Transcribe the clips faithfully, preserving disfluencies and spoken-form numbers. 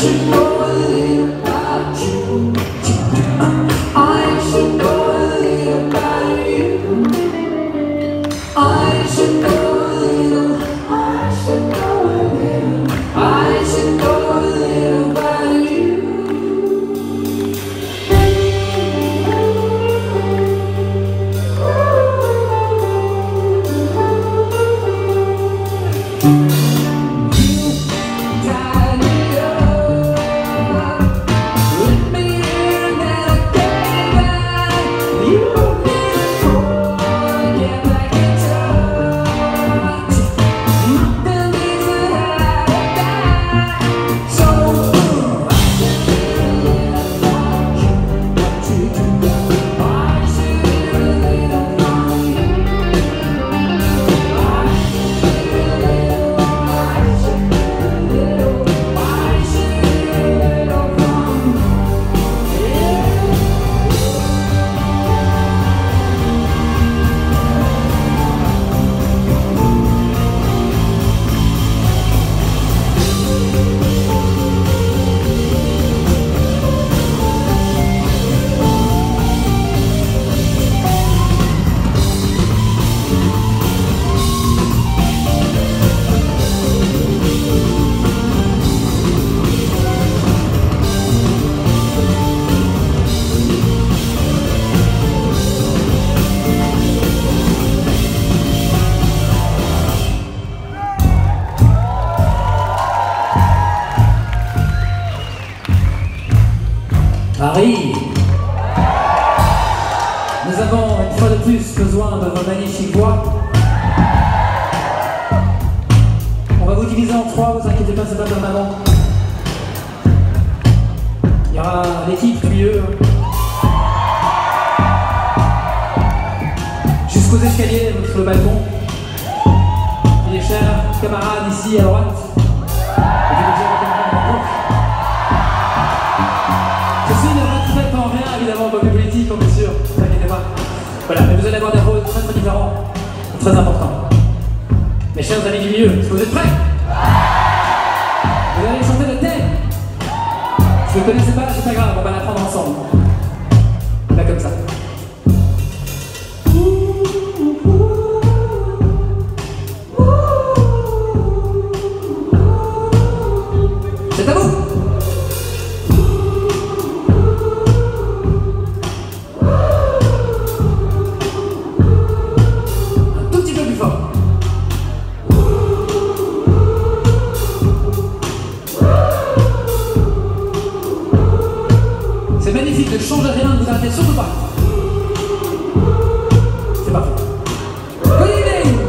Paris. Nous avons une fois de plus besoin de vos magnifiques voix. On va vous diviser en trois, vous inquiétez pas, c'est pas permanent. Il y aura l'équipe du milieu. Jusqu'aux escaliers, sur le balcon. Et les chers camarades ici à droite. Ceci ne reflète en rien, évidemment, pas plus politique, bien sûr, ne vous inquiétez pas. Voilà, mais vous allez avoir des rôles très très différents, très importants. Mes chers amis du milieu, est-ce que vous êtes prêts? Vous allez chanter le thème. Si vous ne connaissez pas, c'est pas grave, on va l'apprendre ensemble. Là, comme ça. C'est à vous. C'est magnifique, ne changez rien, ne vous arrêtez surtout pas. C'est parfait. Good evening.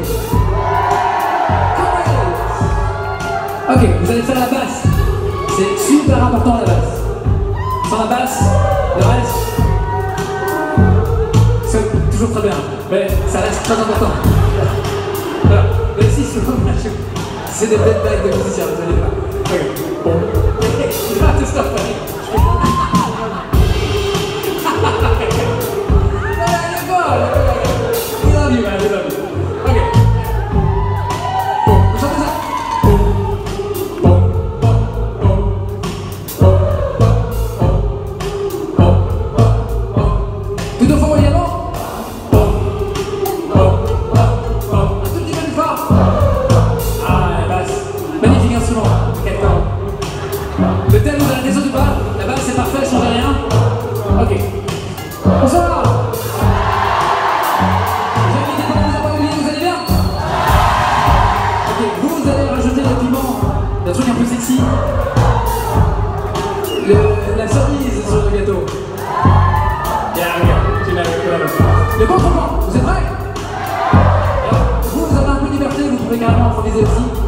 Ok, vous allez faire la basse. C'est super important la basse. Sans la basse, le reste, c'est toujours très bien. Mais ça reste très important. Voilà, mais si, c'est des bêtes blagues de musiciens, vous allez voir. Ok, bon. Je vais te stopper. Le thème, vous arrêtez surtout pas. La base, c'est parfait, changez rien. Ok. Bonsoir. J'ai invité pour vous avoir oublié, vous allez bien? Ok, vous allez rajouter le piment, un truc un peu sexy. Le, la cerise sur le gâteau. Yeah, ok, tu l'as vu. Le contrepoint, vous êtes prêts? Alors, vous, vous avez un peu de liberté, vous pouvez carrément improviser aussi.